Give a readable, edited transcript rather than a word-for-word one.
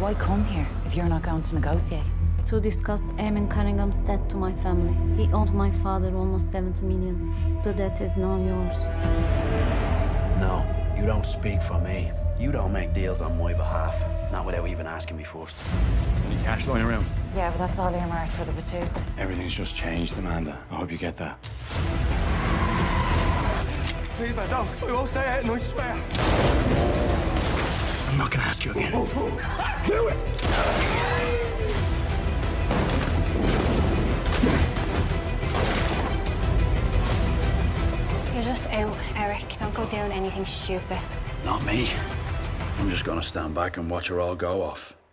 Why come here if you're not going to negotiate? To discuss Eamon Cunningham's debt to my family. He owed my father almost 70 million. The debt is now yours. No, you don't speak for me. You don't make deals on my behalf. Not without even asking me first. Any cash lying around? Yeah, but that's all earmarked for the Batooks. Everything's just changed, Amanda. I hope you get that. Please, man, don't. We won't say it, and I swear. I'm not gonna ask you again. Do it! You're just out, Eric. Don't go doing anything stupid. Not me. I'm just gonna stand back and watch her all go off.